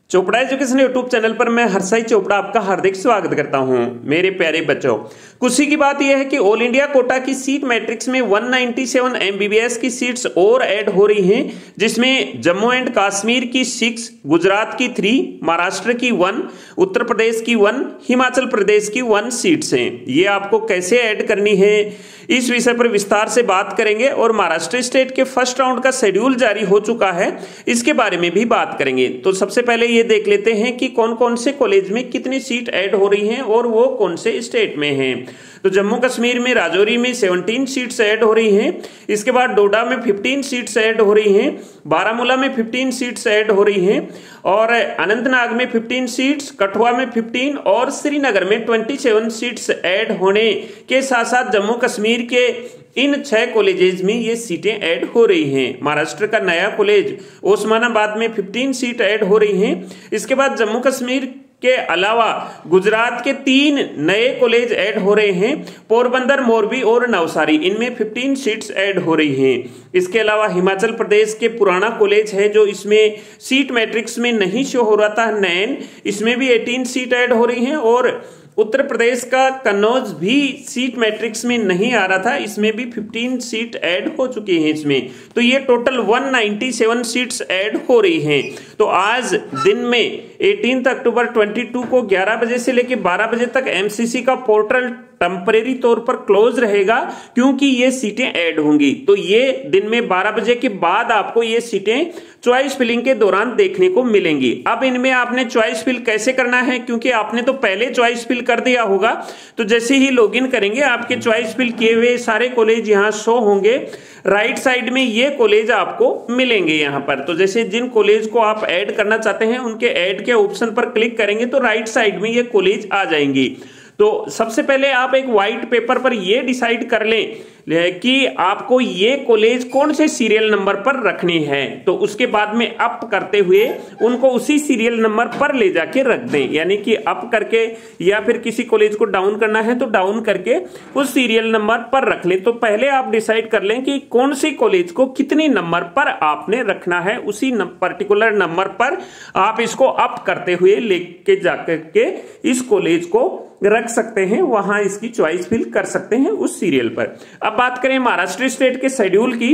Chopra education YouTube channel पर मैं हर्षाई चोपड़ा आपका हार्दिक स्वागत करता हूं। मेरे प्यारे बच्चों, खुशी की बात यह है कि ऑल इंडिया कोटा की सीट मैट्रिक्स में 197 एमबीबीएस की सीट्स और ऐड हो रही हैं, जिसमें जम्मू एंड कश्मीर की 6, गुजरात की 3, महाराष्ट्र की 1, उत्तर प्रदेश की 1, हिमाचल प्रदेश की 1 सीट्स हैं। ये आपको कैसे ऐड करनी है, इस विषय पर विस्तार से बात करेंगे और महाराष्ट्र स्टेट के फर्स्ट राउंड का शेड्यूल जारी हो चुका है, इसके बारे में भी बात करेंगे। तो सबसे पहले ये देख लेते हैं कि कौन कौन से कॉलेज में कितनी सीट ऐड हो रही हैं और वो कौन से स्टेट में हैं। तो जम्मू कश्मीर में राजौरी में 17 सीट्स ऐड हो रही हैं। इसके बाद डोडा में 15 सीट्स ऐड हो रही हैं, बारामूला में 15 सीट्स ऐड हो रही हैं और अनंतनाग में 15 सीट्स, कठुआ में 15 और श्रीनगर में 27 सीट्स ऐड होने के साथ साथ जम्मू कश्मीर के इन 6 कॉलेजेस में ये सीटें ऐड हो रही हैं। महाराष्ट्र का नया कॉलेज ओस्मानाबाद में 15 सीट ऐड हो रही हैं। इसके बाद जम्मू कश्मीर के अलावा गुजरात के 3 नए कॉलेज ऐड हो रहे हैं, पोरबंदर, मोरबी और नवसारी, इनमें 15 सीट्स ऐड हो रही हैं। इसके अलावा हिमाचल प्रदेश के पुराना कॉलेज है जो इसमें सीट मैट्रिक्स में नहीं शो हो रहा था, नैन, इसमें भी 18 सीट ऐड हो रही हैं और उत्तर प्रदेश का कन्नौज भी सीट मैट्रिक्स में नहीं आ रहा था, इसमें भी 15 सीट ऐड हो चुकी हैं इसमें। तो ये टोटल 197 सीट्स ऐड हो रही हैं। तो आज दिन में 18 अक्टूबर 22 को 11 बजे से लेकर 12 बजे तक एमसीसी का पोर्टल टेम्परेरी तौर पर क्लोज रहेगा, क्योंकि ये सीटें ऐड होंगी। तो ये दिन में 12 बजे के बाद आपको ये सीटें चॉइस फिलिंग के दौरान देखने को मिलेंगी। अब इनमें आपने चॉइस फिल कैसे करना है, क्योंकि आपने तो पहले चॉइस फिल कर दिया होगा, तो जैसे ही लॉगिन करेंगे आपके चॉइस फिल किए हुए सारे कॉलेज यहाँ शो होंगे। राइट साइड में ये कॉलेज आपको मिलेंगे यहाँ पर। तो जैसे जिन कॉलेज को आप ऐड करना चाहते हैं उनके ऐड के ऑप्शन पर क्लिक करेंगे तो राइट साइड में ये कॉलेज आ जाएंगी। तो सबसे पहले आप एक व्हाइट पेपर पर ये डिसाइड कर लें कि आपको ये कॉलेज कौन से सीरियल नंबर पर रखनी है। तो उसके बाद में अप करते हुए उनको उसी सीरियल नंबर पर ले जाके रख दें, यानी कि अप करके या फिर किसी कॉलेज को डाउन करना है तो डाउन करके उस सीरियल नंबर पर रख लें। तो पहले आप डिसाइड कर लें कि कौन सी कॉलेज को कितनी नंबर पर आपने रखना है, उसी पर्टिकुलर नंबर पर आप इसको अप करते हुए लेके जाकर के इस कॉलेज को रख सकते हैं, वहां इसकी चॉइस फिल कर सकते हैं उस सीरियल पर। अब बात करें महाराष्ट्र स्टेट के शेड्यूल की,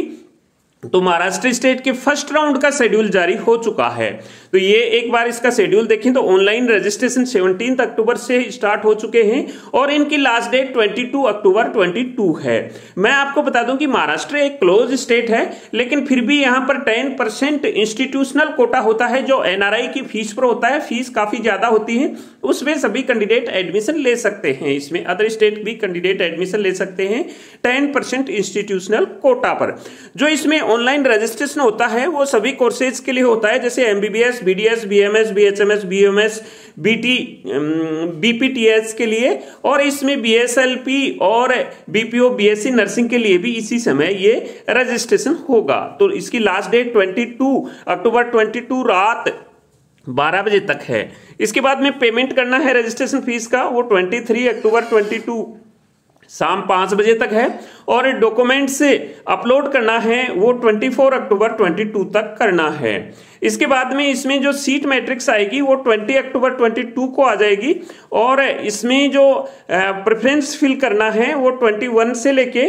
तो महाराष्ट्र स्टेट के फर्स्ट राउंड का शेड्यूल जारी हो चुका है। तो ये एक बार इसका शेड्यूल देखें तो ऑनलाइन रजिस्ट्रेशन 17 अक्टूबर से स्टार्ट हो चुके हैं और इनकी लास्ट डेट 22 अक्टूबर 22 है। मैं आपको बता दूं कि महाराष्ट्र एक क्लोज स्टेट है, लेकिन फिर भी यहां पर 10% इंस्टीट्यूशनल कोटा होता है जो एनआरआई की फीस पर होता है। फीस काफी ज्यादा होती है, उसमें सभी कैंडिडेट एडमिशन ले सकते हैं। इसमें अदर स्टेट भी कैंडिडेट एडमिशन ले सकते हैं 10% इंस्टीट्यूशनल कोटा पर। जो इसमें ऑनलाइन रजिस्ट्रेशन होता है वो सभी कोर्सेज के लिए होता है, जैसे MBBS, BDS, BMS, BHMS, BMS, BT, BPTS के लिए, और इसमें बीएसएलपी और बीपीओ, बीएससी नर्सिंग के लिए भी इसी समय ये रजिस्ट्रेशन होगा। तो इसकी लास्ट डेट 22 अक्टूबर 22 रात 12 बजे तक है। इसके बाद में पेमेंट करना है रजिस्ट्रेशन फीस का, वो 23 अक्टूबर 22 शाम 5 बजे तक है, और डॉक्यूमेंट्स अपलोड करना है वो 24 अक्टूबर 22 तक करना है। इसके बाद में इसमें जो सीट मैट्रिक्स आएगी वो 20 अक्टूबर 22 को आ जाएगी, और इसमें जो प्रेफरेंस फिल करना है वो 21 से लेके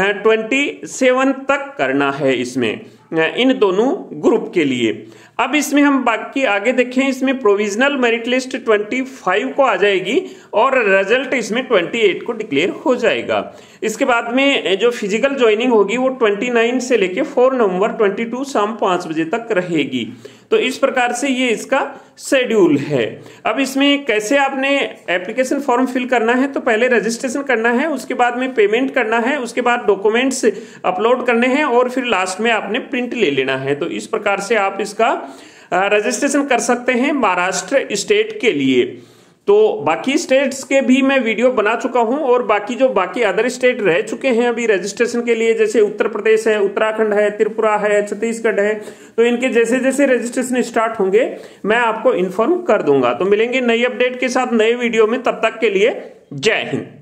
27 तक करना है इसमें, इन दोनों ग्रुप के लिए। अब इसमें हम बाकी आगे देखें, इसमें प्रोविजनल मेरिट लिस्ट 25 को आ जाएगी और रिजल्ट इसमें 28 को डिक्लेयर हो जाएगा। इसके बाद में जो फिजिकल ज्वाइनिंग होगी वो 29 से लेके 4 नवंबर 22 शाम 5 बजे तक रहेगी। तो इस प्रकार से ये इसका शेड्यूल है। अब इसमें कैसे आपने एप्लीकेशन फॉर्म फिल करना है, तो पहले रजिस्ट्रेशन करना है, उसके बाद में पेमेंट करना है, उसके बाद डॉक्यूमेंट्स अपलोड करने हैं और फिर लास्ट में आपने प्रिंट ले लेना है। तो इस प्रकार से आप इसका रजिस्ट्रेशन कर सकते हैं महाराष्ट्र स्टेट के लिए। तो बाकी स्टेट्स के भी मैं वीडियो बना चुका हूं, और बाकी अदर स्टेट रह चुके हैं अभी रजिस्ट्रेशन के लिए, जैसे उत्तर प्रदेश है, उत्तराखंड है, त्रिपुरा है, छत्तीसगढ़ है। तो इनके जैसे जैसे रजिस्ट्रेशन स्टार्ट होंगे मैं आपको इन्फॉर्म कर दूंगा। तो मिलेंगे नई अपडेट के साथ नए वीडियो में, तब तक के लिए जय हिंद।